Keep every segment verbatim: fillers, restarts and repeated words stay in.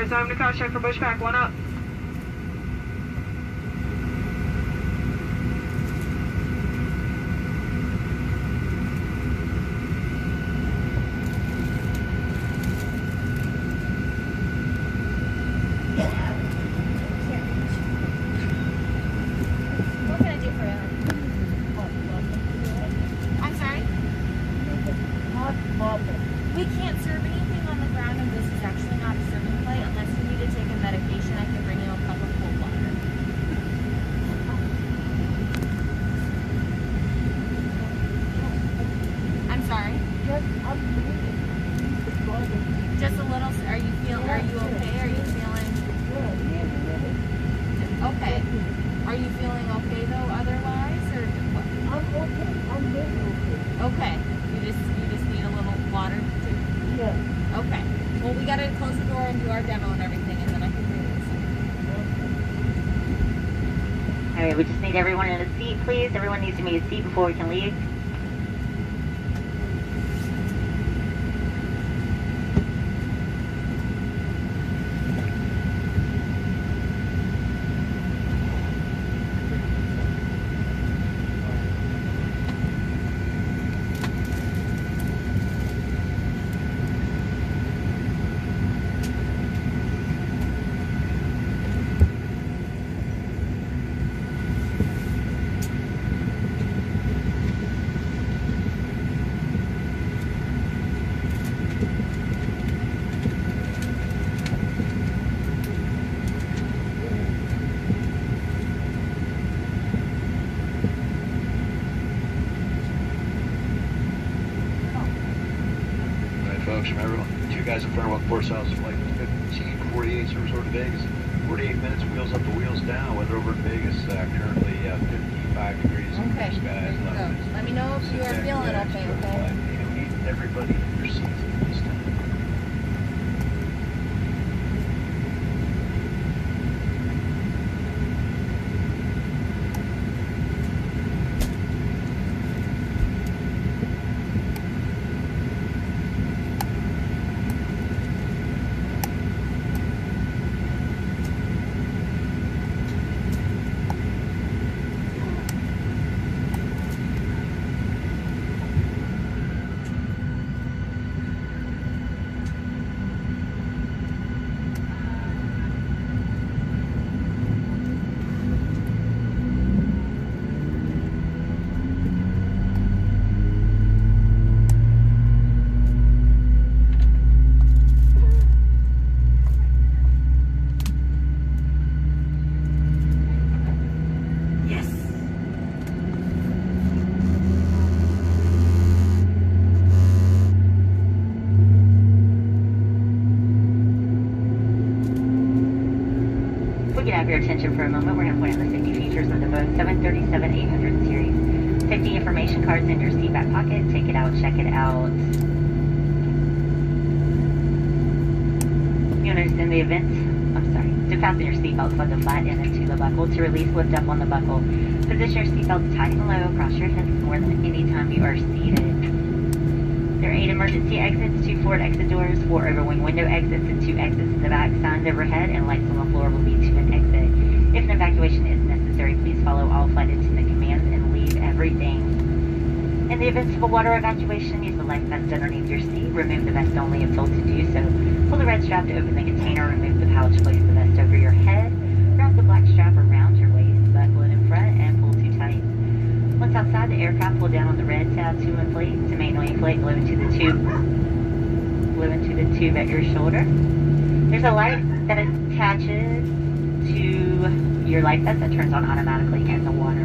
Towers, I'm to cross check for bushback, one up. We can't serve anything on the ground, and this is actually not a serving plate. Unless you need to take a medication, I can bring you a cup of cold water. I'm sorry. Just a little. Are you feel? Are you okay? Are you feeling? Okay. Are you feeling okay though? Otherwise, or what? I'm okay. I'm very okay. Okay. You just you just need a little water too. Yeah. Okay. Well, we gotta close the door and do our demo and everything, and then I can bring this. All right, we just need everyone in a seat, please. Everyone needs to be in a seat before we can leave. Folks, remember, two guys in front of one Port South flight fifteen forty-eight, service over to Vegas. forty-eight minutes, wheels up to wheels down. Weather over in Vegas, uh, currently uh, fifty-five degrees. Okay. Blue skies. There you go. Let me know if you are feeling okay. Okay. Need everybody in their seats at this time. We can have your attention for a moment. We're going to point out the safety features of the Boeing seven thirty-seven eight hundred series. Safety information cards in your seat back pocket. Take it out, check it out. You'll notice in the event, I'm sorry, to fasten your seatbelt, plug the flat end into the buckle. To release, lift up on the buckle. Position your seatbelt tight and low across your hips more than any time you are seated. There are eight emergency exits, two forward exit doors, four overwing window exits, and two exits in the back. Signs overhead and lights on the floor will lead to an exit. If an evacuation is necessary, please follow all flight attendant commands and leave everything. In the event of a water evacuation, use the life vest underneath your seat. Remove the vest only if told to do so. Pull the red strap to open the container. Remove the pouch. Place the vest over your head. Wrap the black strap around your waist. Buckle it in front and pull too tight. Once outside the aircraft, pull down on the red tab to inflate. To manually inflate, blow into the tube. Blow into the tube at your shoulder. There's a light that attaches to your life vest that turns on automatically in the water.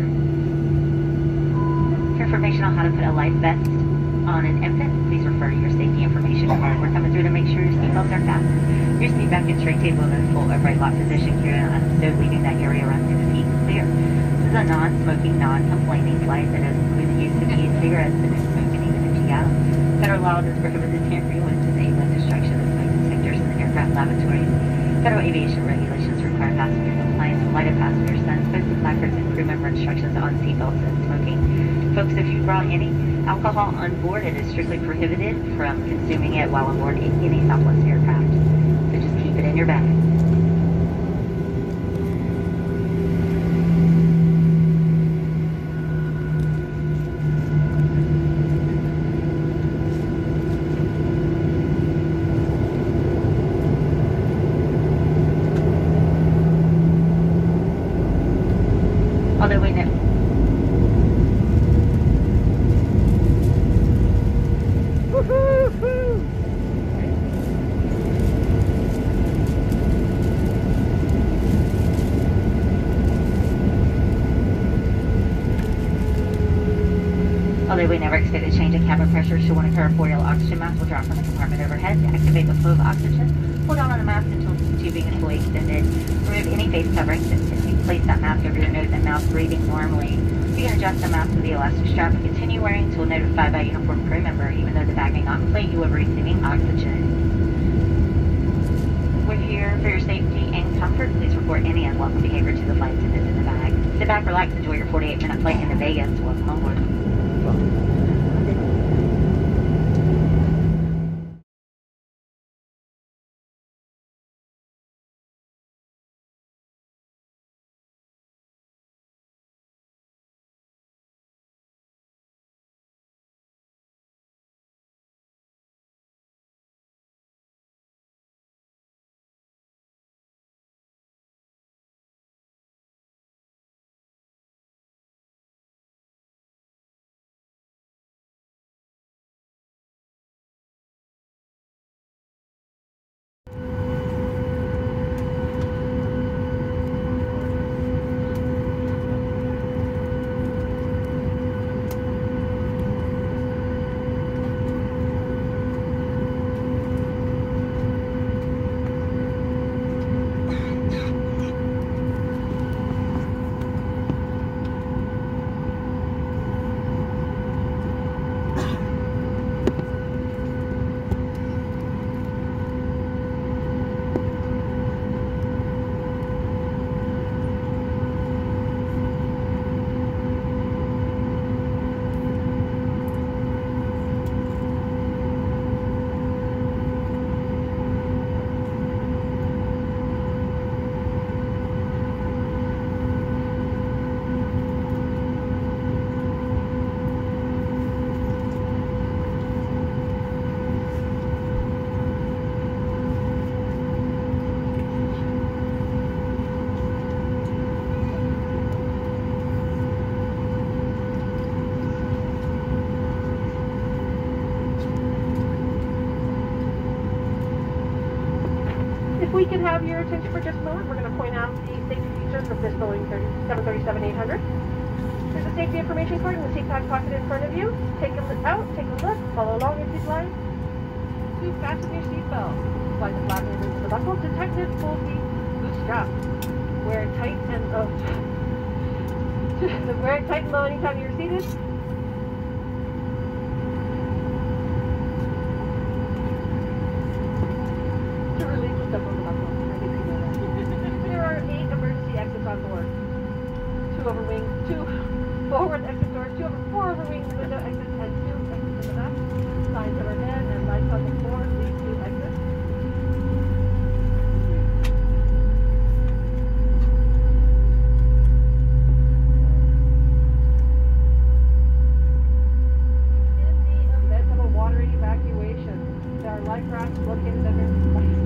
For information on how to put a life vest on an infant, please refer to your safety information card. We're coming through to make sure your seatbelts are fastened. Your seat back and tray table in a full upright lock position, carrying on unstowed, leaving that area around six feet clear. This is a non-smoking, non-complaining flight that does include the use of e-cigarettes and no smoking even if you got them. Federal law does prohibit the tampering with, disabling, destruction of smoke detectors in the aircraft lavatories. Federal aviation regulations require passenger compliance with lighted passenger signs, posted placards, and crew member instructions on seatbelts and smoking. Folks, if you brought any alcohol on board, it is strictly prohibited from consuming it while on board any Southwest aircraft. So just keep keep it in your bag. Although we know Although we never expect a change in cabin pressure, should one occur, four-yell oxygen mask will drop from the compartment overhead. To activate the flow of oxygen, hold down on the mask until the tubing is fully extended. Remove any face covering. Simply place that mask over your nose and mouth, breathing normally. You can adjust the mask with the elastic strap and continue wearing until notified by a uniformed crew member, even though the bag may not inflate you over receiving oxygen. We're here for your safety and comfort. Please report any unwelcome behavior to the flight attendants in the bag. Sit back, relax, enjoy your forty-eight minute flight into Vegas. Welcome aboard. If we could have your attention for just a moment, we're going to point out the safety features of this Boeing seven thirty-seven eight hundred. There's a safety information card in the seat back pocket in front of you. Take a look out, take a look, follow along as you slide. To fasten your seatbelt. Slide the flap into the buckle. To tighten it, pull the loose strap. Wear it tight and oh. Wear it tight and low anytime you're seated. There are eight emergency exits on board. Two over wing, two forward exit doors, two over four over wing window exits, and two exits in the back. Signs overhead and lights on the floor lead to exits. In the event of a water evacuation, there are life rafts located under the flight.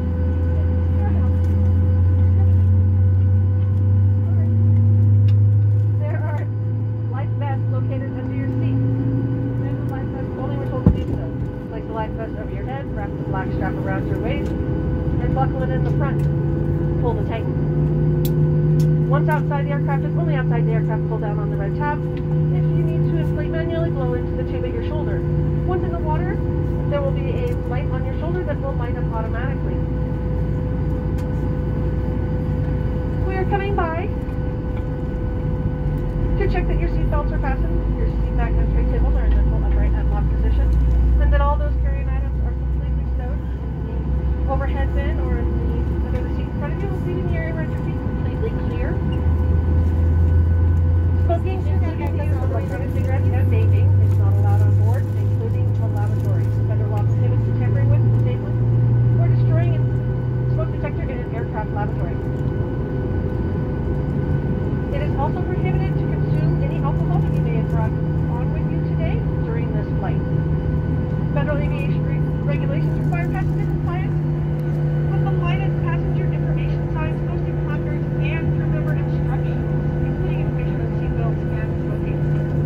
Over your head, wrap the black strap around your waist, and buckle it in the front. Pull the tighten. Once outside the aircraft, it's only outside the aircraft, pull down on the red tab. If you need to inflate manually, blow into the tube at your shoulder. Once in the water, there will be a light on your shoulder that will light up automatically. We are coming by to check that your seat belts are fastened, your seat back and tray tables are in the full upright and locked position, and that all those carry-on items are completely stowed in the overhead bin or in the, under the seat in front of you, leaving the area around your feet completely clear. Smoking, including the use of electronic cigarettes and vaping, is not allowed on board, including the lavatories. Federal law prohibits tampering with, disabling, or destroying smoke regulations require passenger compliance with the lighted passenger information signs, posted placards, and remember instructions, including information on seatbelts and smoking.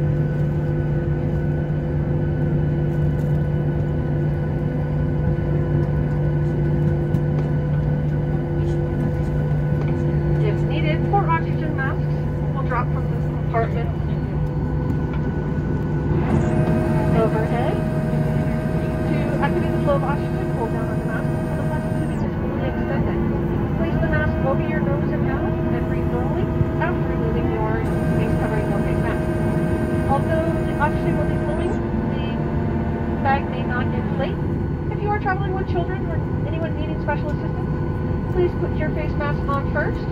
If needed, four oxygen masks will drop from this compartment overhead. To activate the flow of oxygen, hold down on the mask until the plastic tubing is fully extended. Place the mask over your nose and mouth and breathe normally after removing your face covering or face mask. Although the oxygen will be flowing, the bag may not inflate. If you are traveling with children or anyone needing special assistance, please put your face mask on first.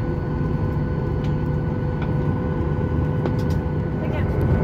Again.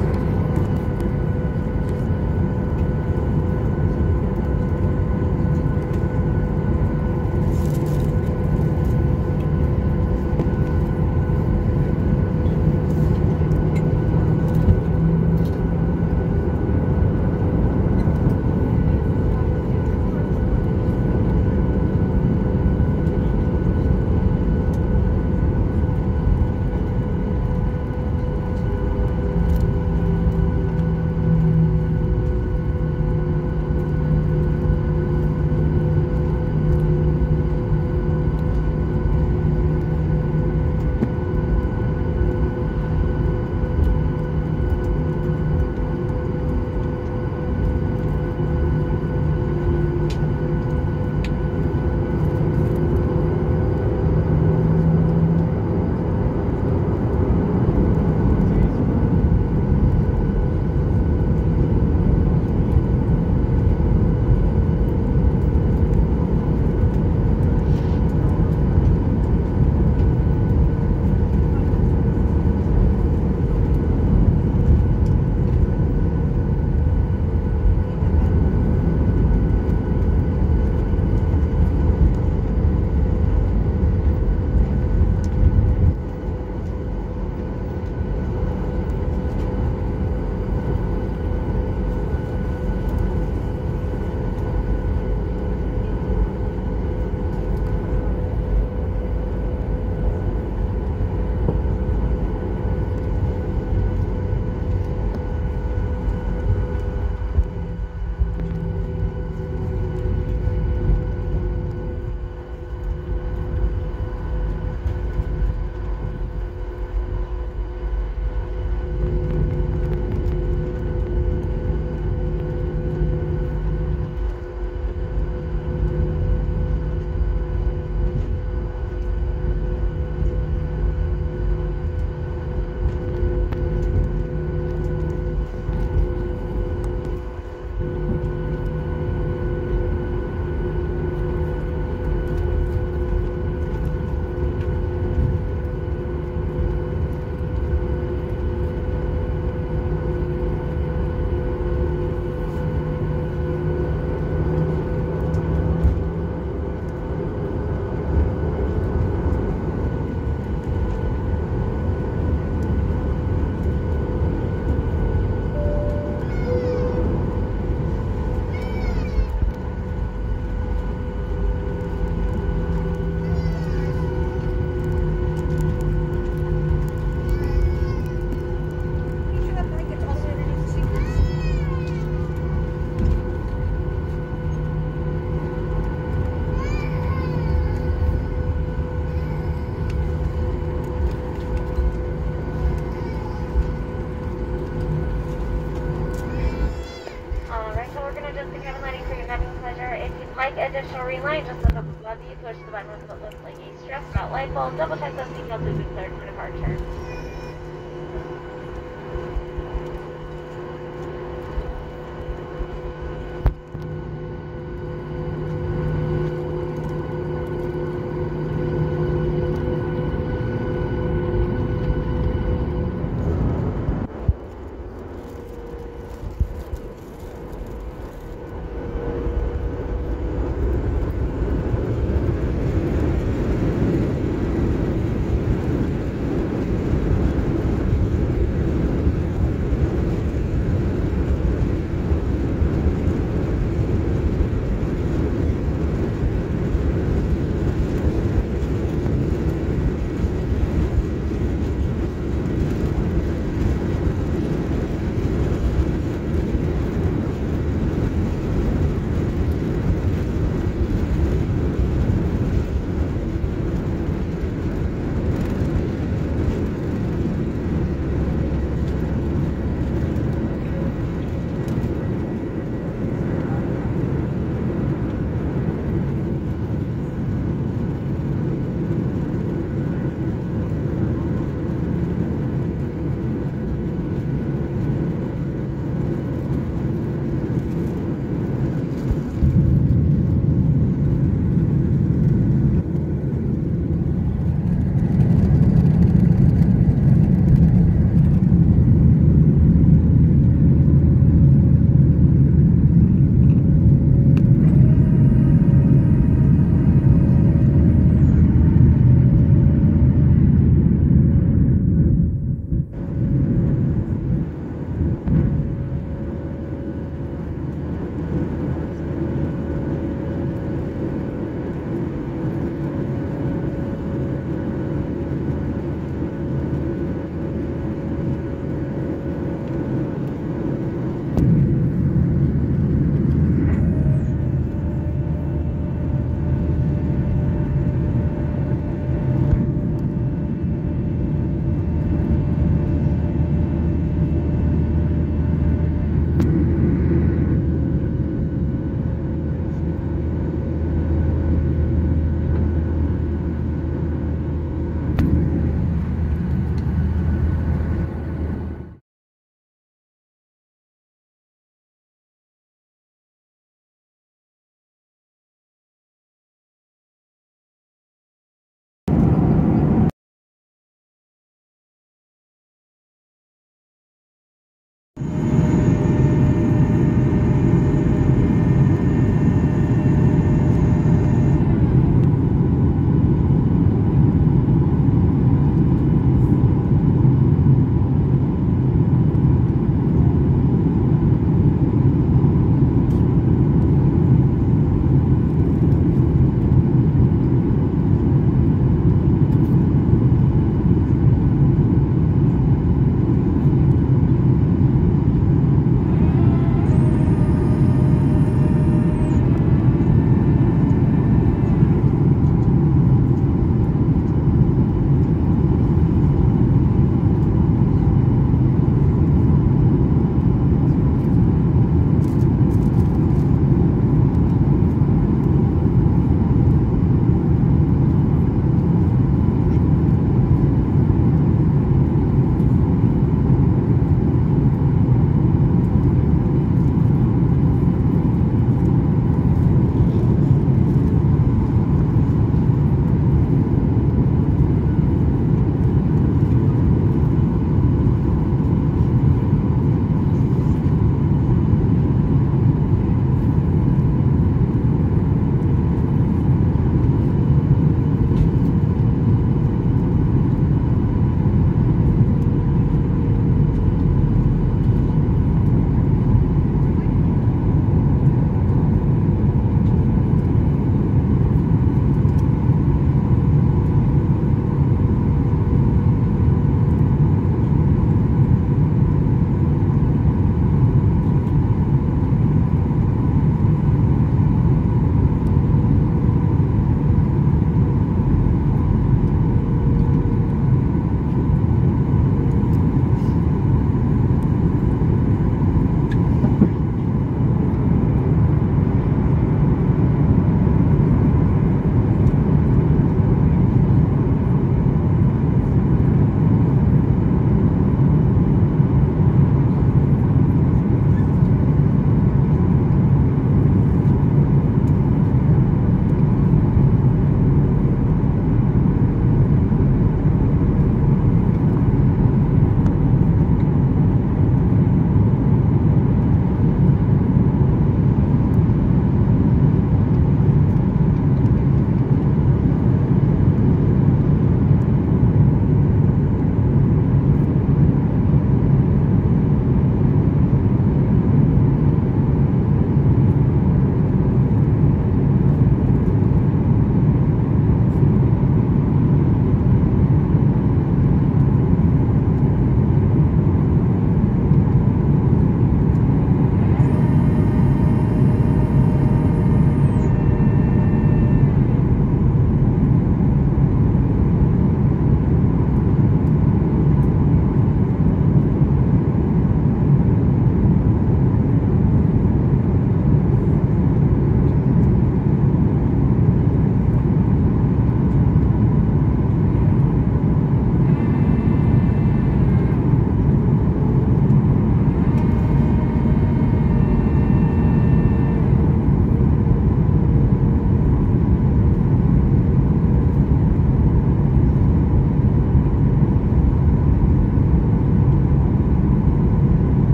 Additional reline, just look up above you, push the button with what looks like a stressed out light bulb, double check those seatbelts have been cleared for departure.